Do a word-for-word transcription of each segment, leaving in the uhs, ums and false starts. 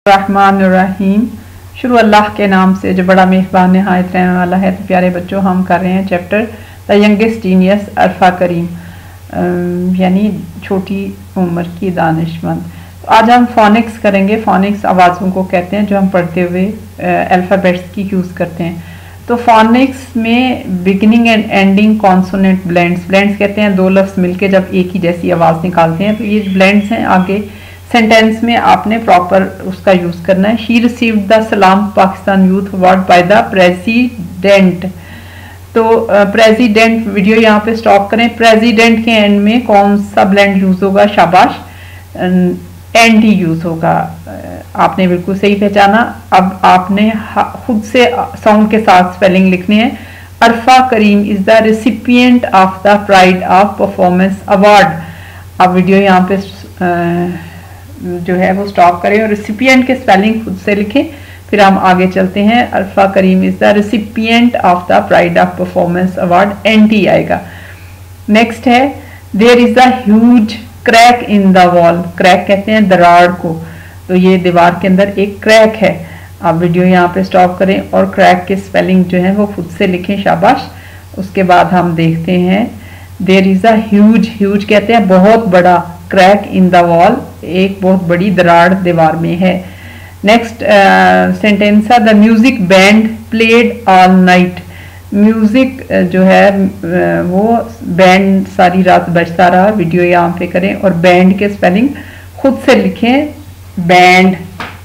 रहमानुर्रहीम। शुरू अल्लाह के नाम से जो बड़ा मेहरबान नहायत रहने वाला है। तो प्यारे बच्चों, हम कर रहे हैं chapter the youngest genius Arfa Karim, यानी छोटी उम्र की दानिशमंद। तो आज हम फोनिक्स करेंगे। फोनिक्स आवाज़ों को कहते हैं जो हम पढ़ते हुए अल्फ़ाबेट्स की यूज़ करते हैं। तो फोनिक्स में beginning and ending consonant blends blends कहते हैं दो लफ्ज़ मिलके जब एक ही जैसी आवाज़ निकालते हैं। तो ये ब्लेंड्स हैं। आगे सेंटेंस में आपने प्रॉपर उसका यूज़ करना है। She received the Salam Pakistan youth award by the president. तो प्रेसिडेंट uh, वीडियो यहाँ पे स्टॉप करें। प्रेसिडेंट के एंड में कौन सा ब्लेंड यूज़ होगा? शाबाश, एंड ही यूज़ होगा। आपने बिल्कुल सही पहचाना। अब आपने खुद से साउंड के साथ स्पेलिंग लिखनी है। Arfa Karim is the recipient of the pride of performance award. अब वीडियो यहाँ पे uh, जो है वो स्टॉप करें और रिसिपिएंट के स्पेलिंग खुद से लिखें। फिर हम आगे चलते हैं। Arfa Karim is the recipient of the pride of performance award, N T आएगा। नेक्स्ट है there is the huge crack in the wall. Crack कहते हैं दरार को। तो ये दीवार के अंदर एक क्रैक है। आप वीडियो यहाँ पे स्टॉप करें और क्रैक के स्पेलिंग जो है वो खुद से लिखें। शाबाश। उसके बाद हम देखते हैं there is a huge. Huge कहते हैं बहुत बड़ा। क्रैक इन द वॉल, एक बहुत बड़ी दरार दीवार में है। नेक्स्ट सेंटेंस है the music band played all night. Music जो है uh, वो बैंड सारी रात बजता रहा। वीडियो यहाँ पे करें और बैंड के स्पेलिंग खुद से लिखें। बैंड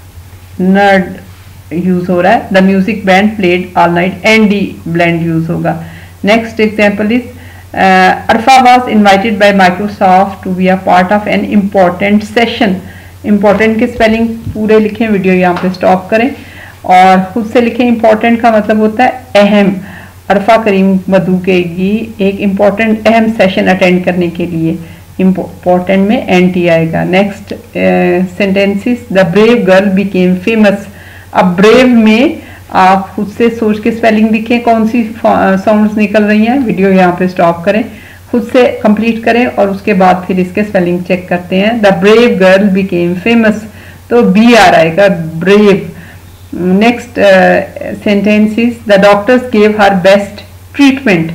नर्ड यूज हो रहा है। The music band played all night, and D blend use होगा। Next example is Arfa was invited by Microsoft to be a part of an important session. Important के spelling पूरे लिखें। Video यहाँ पे stop करें और खुद से लिखें। इम्पोर्टेंट का मतलब होता है अहम। अरफा करीम मधु के एक इम्पोर्टेंट अहम सेशन अटेंड करने के लिए इम्पोर्टेंट में एन टी आएगा। Next sentences the brave girl became famous. अब ब्रेव में आप खुद से सोच के स्पेलिंग लिखें कौन सी साउंड्स निकल रही हैं। वीडियो यहाँ पे स्टॉप करें, खुद से कंप्लीट करें और उसके बाद फिर इसके स्पेलिंग चेक करते हैं। The brave girl became famous, तो बी आ आएगा brave. Next sentences the doctors gave her best treatment.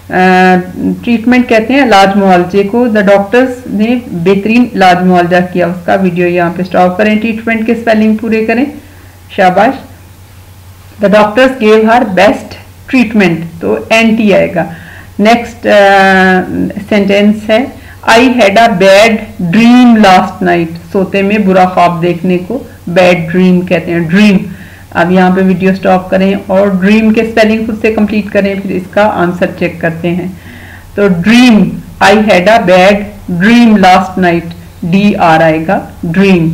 Treatment कहते हैं इलाज मुआवजे को। द डॉक्टर्स ने बेहतरीन इलाज मुआवजा किया उसका। वीडियो यहाँ पे स्टॉप करें, ट्रीटमेंट के स्पेलिंग पूरे करें। शाबाश। The doctors gave her best treatment, तो एन टी आएगा। नेक्स्ट सेंटेंस है I had a bad dream last night. सोते में बुरा ख्वाब देखने को बैड ड्रीम कहते हैं, ड्रीम। अब यहाँ पे वीडियो स्टॉप करें और ड्रीम के स्पेलिंग खुद से कंप्लीट करें, फिर इसका आंसर चेक करते हैं। तो dream, I had a bad dream last night, D R आएगा dream.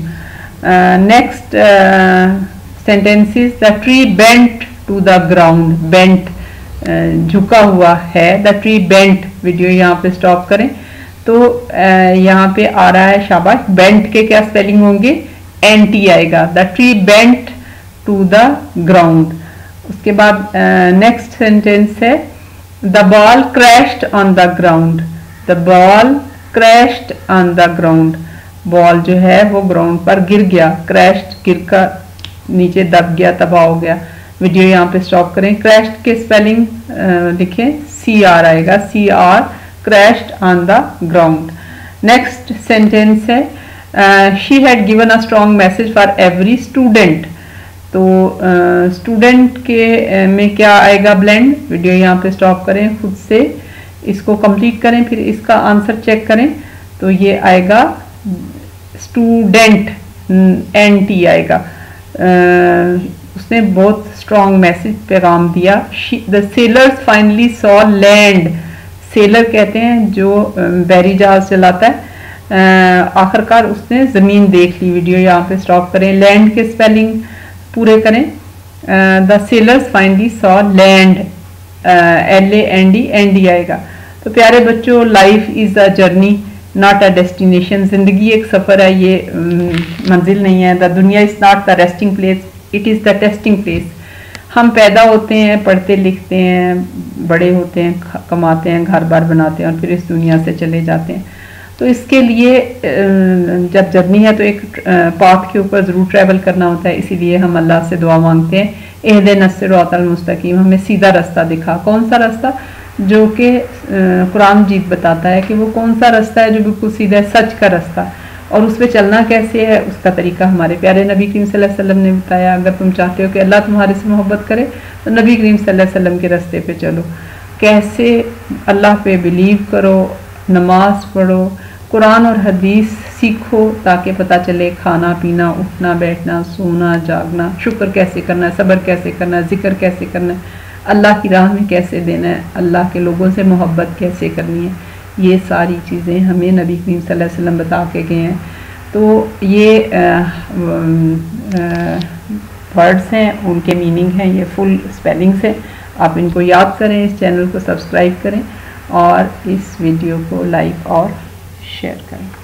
Next sentences the tree bent to the ground. Bent झुका हुआ है। द ट्री बेंट, वीडियो यहाँ पे स्टॉप करें। तो uh, यहाँ पे आ रहा है शाबाश। बेंट के क्या स्पेलिंग होंगे? एन टी आएगा। The tree bent to the ground. उसके बाद नेक्स्ट सेंटेंस है the ball crashed on the ground. The ball crashed on the ground. Ball जो है वो ग्राउंड पर गिर गया। क्रैश्ड, गिर कर नीचे दब गया, तबाह हो गया। वीडियो यहाँ पे स्टॉप करें। क्रैश्ड के स्पेलिंग लिखें, सी आर आएगा, C R, crashed on the ground. Next sentence है she had given a strong message for every student. तो स्टूडेंट uh, के uh, में क्या आएगा? ब्लेंड। वीडियो यहाँ पे स्टॉप करें, खुद से इसको कंप्लीट करें, फिर इसका आंसर चेक करें। तो ये आएगा स्टूडेंट, एन टी आएगा। Uh, उसने बहुत स्ट्रॉन्ग मैसेज पैगाम दिया। The sailors finally saw land. Sailor कहते हैं जो बहरी जहाज चलाता है। uh, आखिरकार उसने ज़मीन देख ली। वीडियो यहाँ पे स्टॉप करें। लैंड के स्पेलिंग पूरे करें। The sailors finally saw land, L A N D, N D आएगा। तो प्यारे बच्चों, life is a journey not a destination. जिंदगी एक सफ़र है, ये मंजिल नहीं है। द दुनिया is not the resting place, it is the testing place. हम पैदा होते हैं, पढ़ते लिखते हैं, बड़े होते हैं, कमाते हैं, घर बार बनाते हैं और फिर इस दुनिया से चले जाते हैं। तो इसके लिए जब जर्नी है तो एक पाथ के ऊपर ज़रूर ट्रैवल करना होता है, इसीलिए हम अल्लाह से दुआ मांगते हैं, एहदिना सिरातल मुस्तकीम, हमें सीधा रास्ता दिखा। कौन सा रास्ता? जो कि कुरान मजीद बताता है कि वो कौन सा रास्ता है जो बिल्कुल सीधा है, सच का रास्ता। और उस पर चलना कैसे है, उसका तरीका हमारे प्यारे नबी करीम सल्लल्लाहु अलैहि वसल्लम ने बताया। अगर तुम चाहते हो कि अल्लाह तुम्हारे से मोहब्बत करे तो नबी करीम सल्लल्लाहु अलैहि वसल्लम के रास्ते पे चलो। कैसे? अल्लाह पे बिलीव करो, नमाज पढ़ो, कुरान और हदीस सीखो, ताकि पता चले खाना पीना, उठना बैठना, सोना जागना, शुक्र कैसे करना है, सब्र कैसे करना है, जिक्र कैसे करना है, अल्लाह की राह में कैसे देना है, अल्लाह के लोगों से मोहब्बत कैसे करनी है। ये सारी चीज़ें हमें नबी करीम सल्लल्लाहु अलैहि वसल्लम बता के गए हैं। तो ये वर्ड्स हैं, उनके मीनिंग हैं, ये फुल स्पेलिंग्स हैं। आप इनको याद करें, इस चैनल को सब्सक्राइब करें और इस वीडियो को लाइक और शेयर करें।